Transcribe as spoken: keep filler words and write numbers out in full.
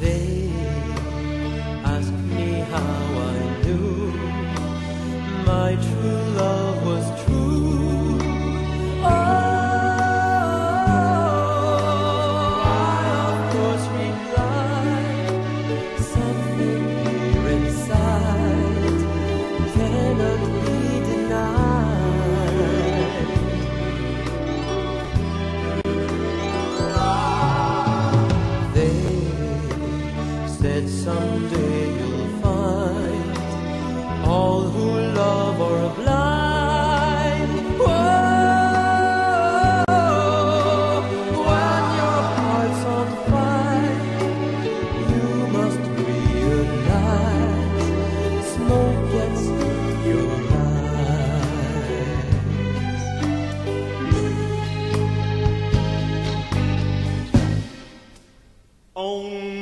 They ask me how I knew my true love was true. Oh, I of course replied, something here inside cannot be denied. They said someday you'll find all who love are blind. Whoa, when your heart's on fire, you must realize smoke gets in your eyes. Oh,